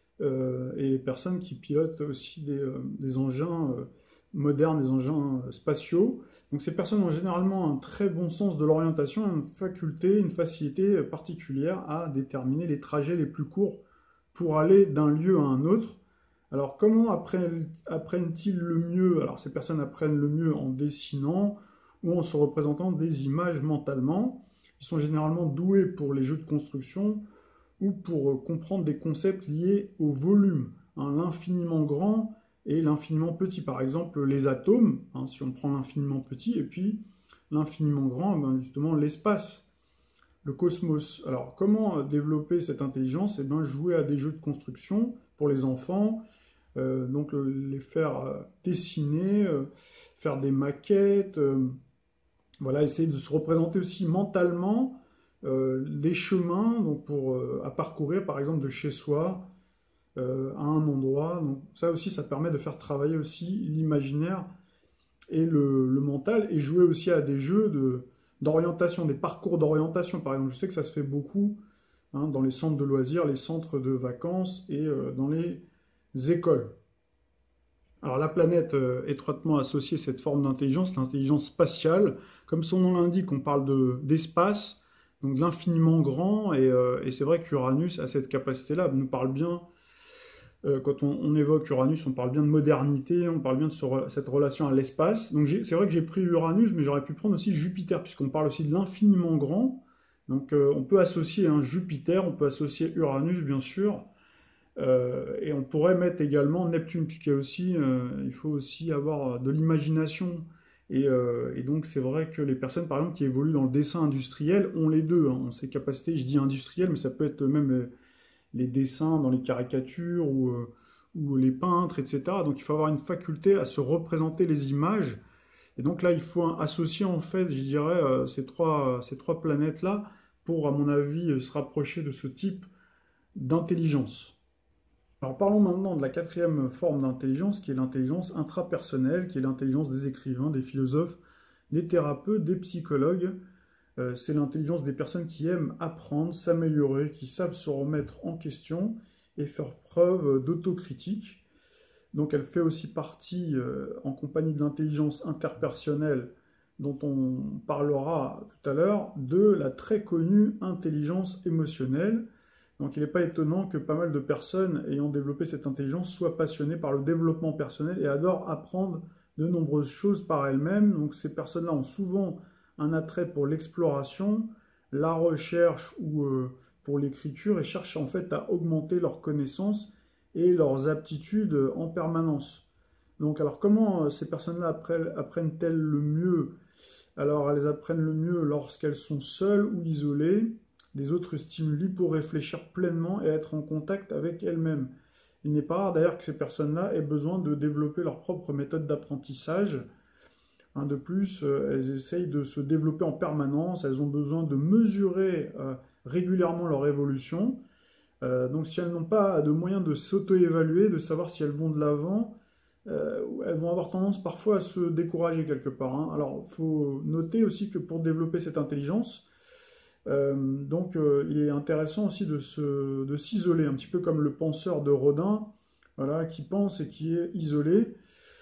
et les personnes qui pilotent aussi des engins modernes, des engins spatiaux. Donc ces personnes ont généralement un très bon sens de l'orientation, une faculté, une facilité particulière à déterminer les trajets les plus courts pour aller d'un lieu à un autre. Alors comment apprennent-ils le mieux? Alors ces personnes apprennent le mieux en dessinant ou en se représentant des images mentalement. Ils sont généralement doués pour les jeux de construction ou pour comprendre des concepts liés au volume, hein, l'infiniment grand et l'infiniment petit. Par exemple, les atomes, hein, si on prend l'infiniment petit, et puis l'infiniment grand, ben justement l'espace, le cosmos. Alors, comment développer cette intelligence? Eh bien, jouer à des jeux de construction pour les enfants, donc les faire dessiner, faire des maquettes, voilà, essayer de se représenter aussi mentalement des chemins donc à parcourir, par exemple, de chez soi à un endroit. Donc ça aussi, ça permet de faire travailler aussi l'imaginaire et le mental, et jouer aussi à des jeux d'orientation, des parcours d'orientation. Par exemple, je sais que ça se fait beaucoup, hein, dans les centres de loisirs, les centres de vacances et dans les écoles. Alors la planète étroitement associée à cette forme d'intelligence, l'intelligence spatiale, comme son nom l'indique, on parle d'espace, donc de l'infiniment grand, et c'est vrai qu'Uranus a cette capacité-là, nous parle bien, quand on évoque Uranus, on parle bien de modernité, on parle bien de cette relation à l'espace. Donc c'est vrai que j'ai pris Uranus, mais j'aurais pu prendre aussi Jupiter, puisqu'on parle aussi de l'infiniment grand. Donc on peut associer Jupiter, on peut associer Uranus, bien sûr, et on pourrait mettre également Neptune, puisqu'il y a aussi, il faut aussi avoir de l'imagination. Et donc c'est vrai que les personnes, par exemple, qui évoluent dans le dessin industriel, ont les deux, hein, ont ces capacités, je dis industrielles, mais ça peut être même les dessins dans les caricatures ou les peintres, etc. Donc il faut avoir une faculté à se représenter les images. Et donc là, il faut associer en fait, je dirais, ces trois planètes-là pour, à mon avis, se rapprocher de ce type d'intelligence. Alors parlons maintenant de la quatrième forme d'intelligence, qui est l'intelligence intrapersonnelle, qui est l'intelligence des écrivains, des philosophes, des thérapeutes, des psychologues. C'est l'intelligence des personnes qui aiment apprendre, s'améliorer, qui savent se remettre en question et faire preuve d'autocritique. Donc elle fait aussi partie, en compagnie de l'intelligence interpersonnelle, dont on parlera tout à l'heure, de la très connue intelligence émotionnelle. Donc il n'est pas étonnant que pas mal de personnes ayant développé cette intelligence soient passionnées par le développement personnel et adorent apprendre de nombreuses choses par elles-mêmes. Donc ces personnes-là ont souvent un attrait pour l'exploration, la recherche ou pour l'écriture, et cherchent en fait à augmenter leurs connaissances et leurs aptitudes en permanence. Donc alors comment ces personnes-là apprennent-elles le mieux? Alors elles apprennent le mieux lorsqu'elles sont seules ou isolées des autres stimuli pour réfléchir pleinement et être en contact avec elles-mêmes. Il n'est pas rare d'ailleurs que ces personnes-là aient besoin de développer leur propre méthode d'apprentissage. De plus, elles essayent de se développer en permanence, elles ont besoin de mesurer régulièrement leur évolution. Donc si elles n'ont pas de moyens de s'auto-évaluer, de savoir si elles vont de l'avant, elles vont avoir tendance parfois à se décourager quelque part, hein. Alors, il faut noter aussi que pour développer cette intelligence, il est intéressant aussi de s'isoler, un petit peu comme le penseur de Rodin, voilà, qui pense et qui est isolé.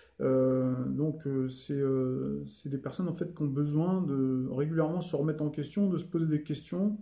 C'est des personnes en fait qui ont besoin de régulièrement se remettre en question, de se poser des questions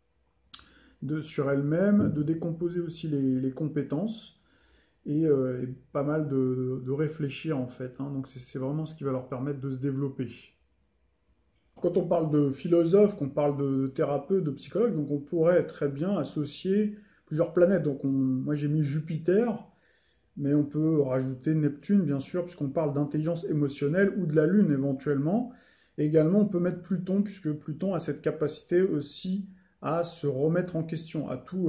sur elles-mêmes, de décomposer aussi les compétences et pas mal de réfléchir en fait, hein. Donc c'est vraiment ce qui va leur permettre de se développer. Quand on parle de philosophe, qu'on parle de thérapeute, de psychologue, donc on pourrait très bien associer plusieurs planètes. Donc moi j'ai mis Jupiter, mais on peut rajouter Neptune bien sûr, puisqu'on parle d'intelligence émotionnelle, ou de la Lune éventuellement. Et également on peut mettre Pluton, puisque Pluton a cette capacité aussi à se remettre en question,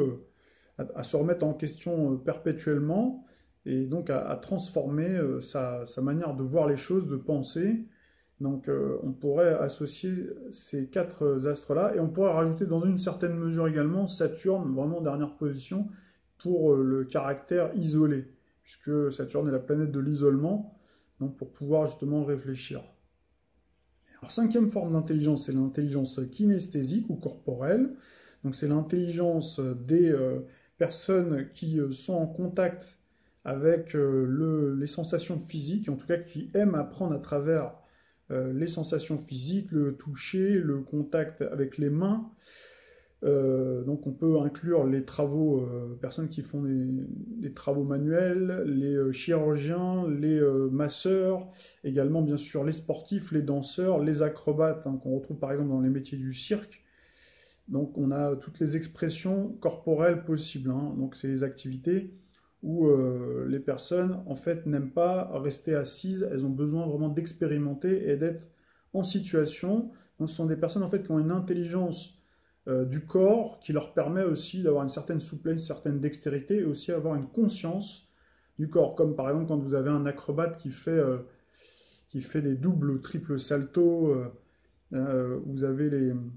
à se remettre en question perpétuellement, et donc à transformer sa manière de voir les choses, de penser. Donc on pourrait associer ces quatre astres-là, et on pourrait rajouter dans une certaine mesure également Saturne, vraiment en dernière position, pour le caractère isolé, puisque Saturne est la planète de l'isolement, donc pour pouvoir justement réfléchir. Alors, cinquième forme d'intelligence, c'est l'intelligence kinesthésique ou corporelle. Donc c'est l'intelligence des personnes qui sont en contact avec les sensations physiques, en tout cas qui aiment apprendre à travers les sensations physiques, le toucher, le contact avec les mains. Donc on peut inclure les travaux, personnes qui font des travaux manuels, les chirurgiens, les masseurs, également bien sûr les sportifs, les danseurs, les acrobates, hein, qu'on retrouve par exemple dans les métiers du cirque. Donc on a toutes les expressions corporelles possibles, hein. Donc c'est les activités où les personnes en fait n'aiment pas rester assises, elles ont besoin vraiment d'expérimenter et d'être en situation. Donc ce sont des personnes en fait qui ont une intelligence du corps qui leur permet aussi d'avoir une certaine souplesse, une certaine dextérité et aussi avoir une conscience du corps. Comme par exemple quand vous avez un acrobate qui fait des doubles ou triples saltos, vous avez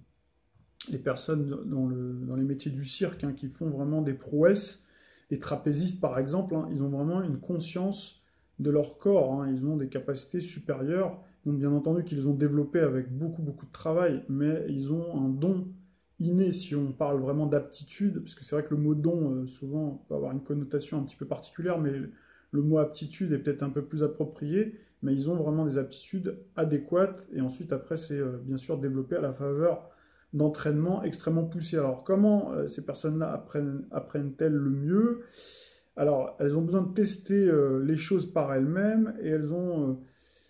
les personnes dans les métiers du cirque, hein, qui font vraiment des prouesses. Les trapézistes par exemple, hein, ils ont vraiment une conscience de leur corps, hein, ils ont des capacités supérieures, donc bien entendu qu'ils ont développé avec beaucoup de travail, mais ils ont un don inné si on parle vraiment d'aptitude, parce que c'est vrai que le mot don souvent peut avoir une connotation un petit peu particulière, mais le mot aptitude est peut-être un peu plus approprié, mais ils ont vraiment des aptitudes adéquates, et ensuite après c'est bien sûr développé à la faveur d'entraînement extrêmement poussé. Alors comment ces personnes-là apprennent-elles le mieux? Alors elles ont besoin de tester les choses par elles-mêmes, et elles ont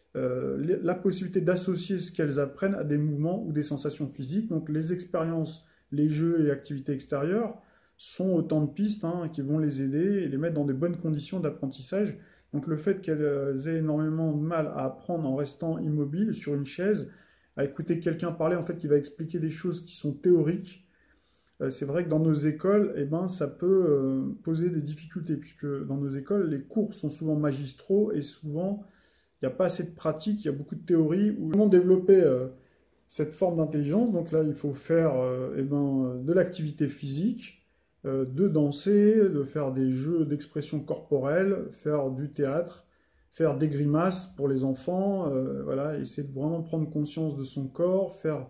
la possibilité d'associer ce qu'elles apprennent à des mouvements ou des sensations physiques. Donc les expériences, les jeux et activités extérieures sont autant de pistes, hein, qui vont les aider et les mettre dans des bonnes conditions d'apprentissage. Donc le fait qu'elles aient énormément de mal à apprendre en restant immobiles sur une chaise, à écouter quelqu'un parler en fait qui va expliquer des choses qui sont théoriques, c'est vrai que dans nos écoles, eh ben, ça peut poser des difficultés, puisque dans nos écoles, les cours sont souvent magistraux et souvent il n'y a pas assez de pratique, il y a beaucoup de théorie. Comment développer cette forme d'intelligence? Donc là, il faut faire de l'activité physique, de danser, de faire des jeux d'expression corporelle, faire du théâtre, faire des grimaces pour les enfants, voilà, essayer de vraiment prendre conscience de son corps, faire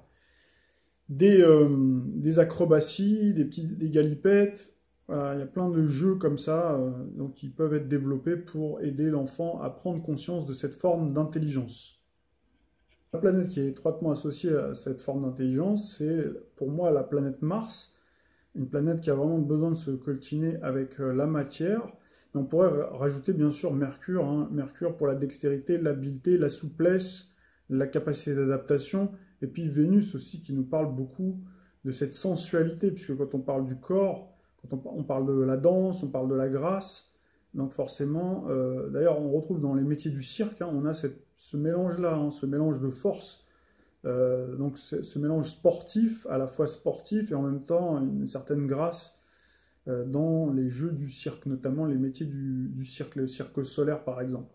des acrobaties, des galipettes. Voilà, il y a plein de jeux comme ça, donc, qui peuvent être développés pour aider l'enfant à prendre conscience de cette forme d'intelligence. La planète qui est étroitement associée à cette forme d'intelligence, c'est pour moi la planète Mars, une planète qui a vraiment besoin de se coltiner avec la matière. Mais on pourrait rajouter bien sûr Mercure, hein, Mercure pour la dextérité, l'habileté, la souplesse, la capacité d'adaptation, et puis Vénus aussi qui nous parle beaucoup de cette sensualité, puisque quand on parle du corps, quand on parle de la danse, on parle de la grâce, donc forcément, d'ailleurs on retrouve dans les métiers du cirque, hein, on a ce mélange-là, hein, ce mélange de force, donc ce mélange sportif, à la fois sportif et en même temps une certaine grâce dans les jeux du cirque, notamment les métiers du cirque, le cirque solaire par exemple.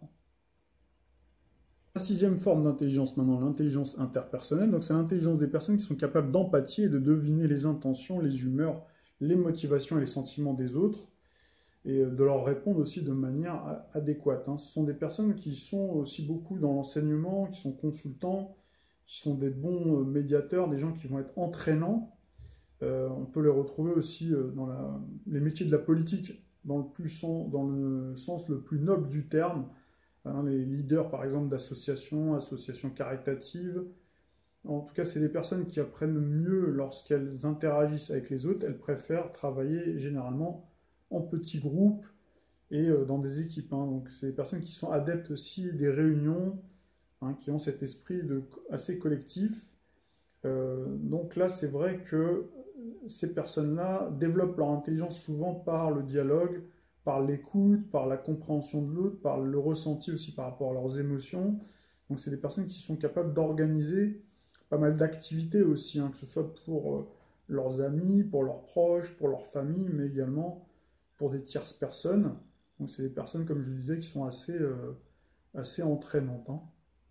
La sixième forme d'intelligence maintenant, l'intelligence interpersonnelle, donc c'est l'intelligence des personnes qui sont capables d'empathie et de deviner les intentions, les humeurs, les motivations et les sentiments des autres. et de leur répondre aussi de manière adéquate, hein. Ce sont des personnes qui sont aussi beaucoup dans l'enseignement, qui sont consultants, qui sont des bons médiateurs, des gens qui vont être entraînants. On peut les retrouver aussi dans les métiers de la politique, dans le sens le plus noble du terme, hein, les leaders par exemple d'associations, associations caritatives. En tout cas, c'est des personnes qui apprennent mieux lorsqu'elles interagissent avec les autres. Elles préfèrent travailler généralement en petits groupes et dans des équipes, hein. Donc, c'est des personnes qui sont adeptes aussi des réunions, hein, qui ont cet esprit assez collectif. Donc là, c'est vrai que ces personnes-là développent leur intelligence souvent par le dialogue, par l'écoute, par la compréhension de l'autre, par le ressenti aussi par rapport à leurs émotions. Donc c'est des personnes qui sont capables d'organiser pas mal d'activités aussi, hein, que ce soit pour leurs amis, pour leurs proches, pour leur famille, mais également pour des tierces personnes. Donc c'est des personnes, comme je le disais, qui sont assez entraînantes, hein.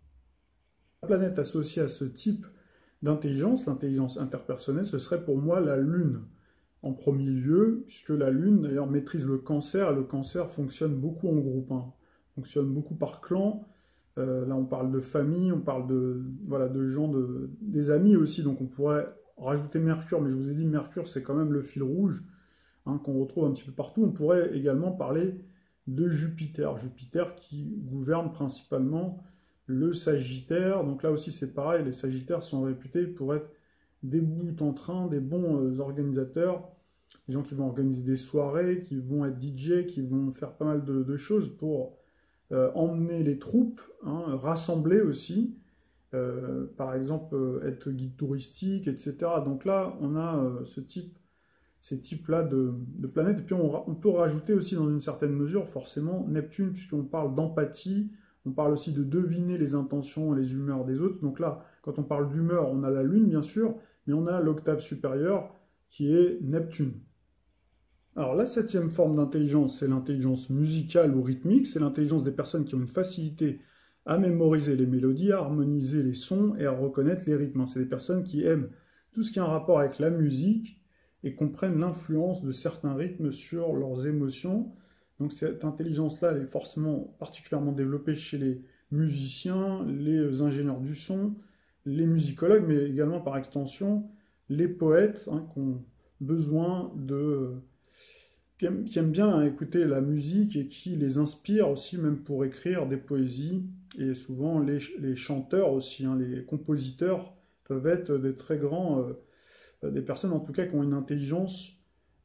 La planète associée à ce type d'intelligence, l'intelligence interpersonnelle, ce serait pour moi la Lune en premier lieu, puisque la Lune d'ailleurs maîtrise le cancer, et le cancer fonctionne beaucoup en groupe, hein, fonctionne beaucoup par clan. Là on parle de famille, on parle voilà, de gens, des amis aussi, donc on pourrait rajouter Mercure, mais je vous ai dit Mercure c'est quand même le fil rouge, hein, qu'on retrouve un petit peu partout. On pourrait également parler de Jupiter, Jupiter qui gouverne principalement le Sagittaire. Donc là aussi c'est pareil, les Sagittaires sont réputés pour être des bouts en train, des bons organisateurs, des gens qui vont organiser des soirées, qui vont être DJ, qui vont faire pas mal de choses pour emmener les troupes, hein, rassembler aussi, par exemple être guide touristique, etc. Donc là on a ces types-là de planètes. Et puis on peut rajouter aussi dans une certaine mesure forcément Neptune, puisqu'on parle d'empathie, on parle aussi de deviner les intentions et les humeurs des autres. Donc là, quand on parle d'humeur, on a la Lune bien sûr, mais on a l'octave supérieure qui est Neptune. Alors la septième forme d'intelligence, c'est l'intelligence musicale ou rythmique, c'est l'intelligence des personnes qui ont une facilité à mémoriser les mélodies, à harmoniser les sons et à reconnaître les rythmes. C'est des personnes qui aiment tout ce qui a un rapport avec la musique et comprennent l'influence de certains rythmes sur leurs émotions. Donc cette intelligence-là, elle est forcément particulièrement développée chez les musiciens, les ingénieurs du son, les musicologues, mais également par extension les poètes, hein, qui ont besoin qui aiment bien écouter la musique et qui les inspire aussi même pour écrire des poésies. Et souvent les chanteurs aussi, hein, les compositeurs peuvent être des très grands, des personnes en tout cas qui ont une intelligence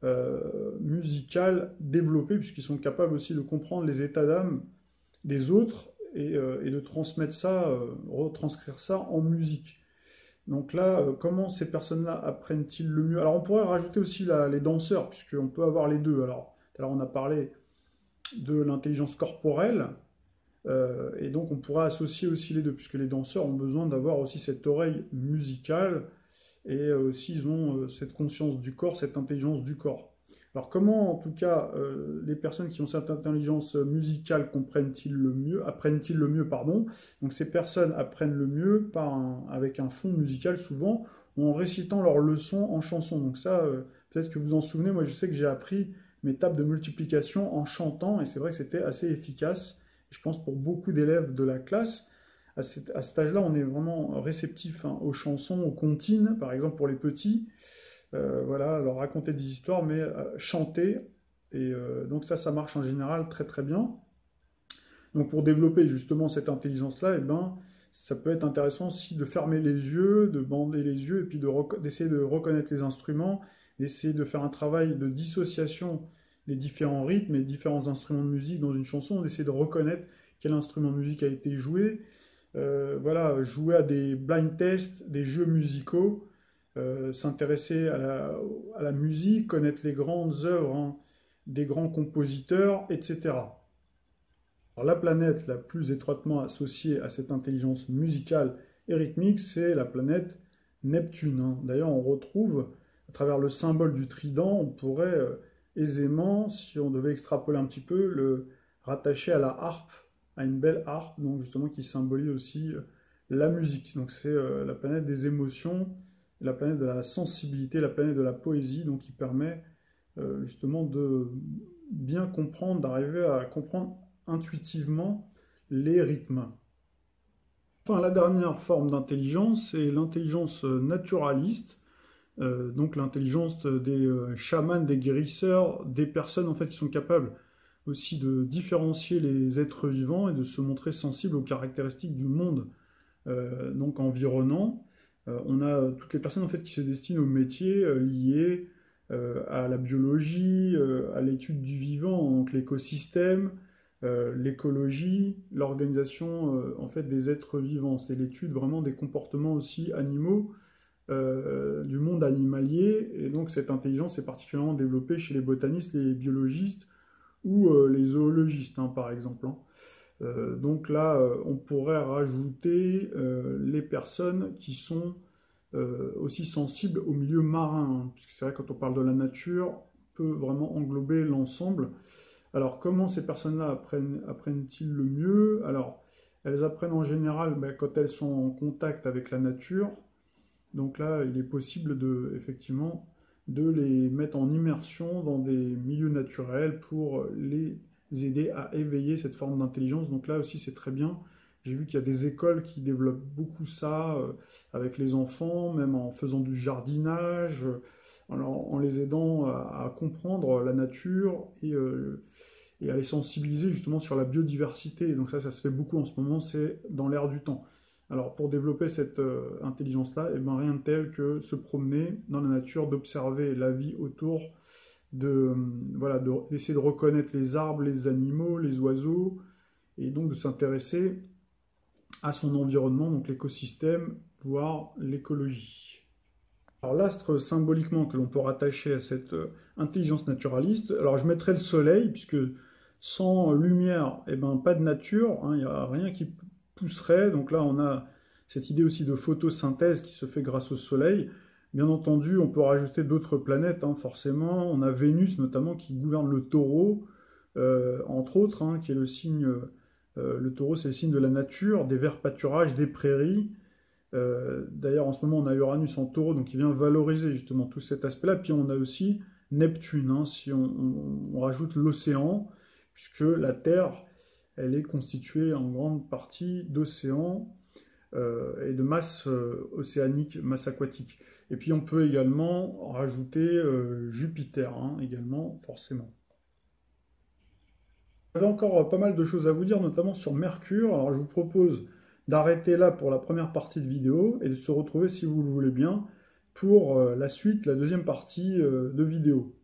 musicale développée, puisqu'ils sont capables aussi de comprendre les états d'âme des autres et de transmettre ça, retranscrire ça en musique. Donc là, comment ces personnes-là apprennent-ils le mieux? Alors on pourrait rajouter aussi les danseurs, puisqu'on peut avoir les deux. Alors, tout à l'heure on a parlé de l'intelligence corporelle, et donc on pourrait associer aussi les deux, puisque les danseurs ont besoin d'avoir aussi cette oreille musicale, et aussi ils ont cette conscience du corps, cette intelligence du corps. Alors comment, en tout cas, les personnes qui ont cette intelligence musicale apprennent-ils le mieux, pardon. Donc ces personnes apprennent le mieux avec un fond musical souvent, ou en récitant leurs leçons en chanson. Donc ça, peut-être que vous en souvenez, moi je sais que j'ai appris mes tables de multiplication en chantant, et c'est vrai que c'était assez efficace, je pense pour beaucoup d'élèves de la classe. À cet âge-là, on est vraiment réceptif, hein, aux chansons, aux comptines, par exemple pour les petits. Voilà, leur raconter des histoires, mais chanter. Et donc ça marche en général très très bien. Donc pour développer justement cette intelligence-là, eh ben, ça peut être intéressant aussi de fermer les yeux, de bander les yeux, et puis d'essayer de reconnaître les instruments, d'essayer de faire un travail de dissociation des différents rythmes et différents instruments de musique dans une chanson, d'essayer de reconnaître quel instrument de musique a été joué. Voilà, jouer à des blind tests, des jeux musicaux, s'intéresser à la musique, connaître les grandes œuvres, hein, des grands compositeurs, etc. Alors, la planète la plus étroitement associée à cette intelligence musicale et rythmique, c'est la planète Neptune, hein. D'ailleurs, on retrouve, à travers le symbole du trident, on pourrait aisément, si on devait extrapoler un petit peu, le rattacher à la harpe, à une belle harpe, donc justement qui symbolise aussi la musique. Donc c'est la planète des émotions, la planète de la sensibilité, la planète de la poésie, donc qui permet justement de bien comprendre, d'arriver à comprendre intuitivement les rythmes. Enfin, la dernière forme d'intelligence, c'est l'intelligence naturaliste, donc l'intelligence des chamans, des guérisseurs, des personnes en fait qui sont capables aussi de différencier les êtres vivants et de se montrer sensibles aux caractéristiques du monde donc environnant. On a toutes les personnes en fait qui se destinent aux métiers liés à la biologie, à l'étude du vivant, donc l'écosystème, l'écologie, l'organisation en fait des êtres vivants. C'est l'étude vraiment des comportements aussi animaux du monde animalier. Et donc cette intelligence est particulièrement développée chez les botanistes, les biologistes ou les zoologistes, hein, par exemple. Hein. Donc là, on pourrait rajouter les personnes qui sont aussi sensibles au milieu marin, hein, puisque c'est vrai quand on parle de la nature, on peut vraiment englober l'ensemble. Alors comment ces personnes-là apprennent-ils le mieux? Alors elles apprennent en général quand elles sont en contact avec la nature. Donc là, il est possible effectivement de les mettre en immersion dans des milieux naturels pour les aider à éveiller cette forme d'intelligence. Donc là aussi, c'est très bien. J'ai vu qu'il y a des écoles qui développent beaucoup ça avec les enfants, même en faisant du jardinage, en les aidant à comprendre la nature et à les sensibiliser justement sur la biodiversité. Donc ça se fait beaucoup en ce moment, c'est dans l'air du temps. Alors pour développer cette intelligence-là, eh ben, rien de tel que se promener dans la nature, d'observer la vie autour, voilà, d'essayer de reconnaître les arbres, les animaux, les oiseaux, et donc de s'intéresser à son environnement, donc l'écosystème, voire l'écologie. Alors l'astre symboliquement que l'on peut rattacher à cette intelligence naturaliste, alors je mettrai le soleil, puisque sans lumière, eh ben, pas de nature, hein, il n'y a rien qui pousserait. Donc là, on a cette idée aussi de photosynthèse qui se fait grâce au soleil. Bien entendu, on peut rajouter d'autres planètes, hein, forcément. On a Vénus notamment qui gouverne le taureau, entre autres, hein, qui est le signe... le taureau, c'est le signe de la nature, des verts pâturages, des prairies. D'ailleurs, en ce moment, on a Uranus en taureau, donc il vient valoriser justement tout cet aspect-là. Puis on a aussi Neptune, hein, si on rajoute l'océan, puisque la Terre, elle est constituée en grande partie d'océans et de masse océanique, masse aquatique. Et puis on peut également rajouter Jupiter, hein, également, forcément. J'avais encore pas mal de choses à vous dire, notamment sur Mercure. Alors je vous propose d'arrêter là pour la première partie de vidéo et de se retrouver, si vous le voulez bien, pour la suite, la deuxième partie de vidéo.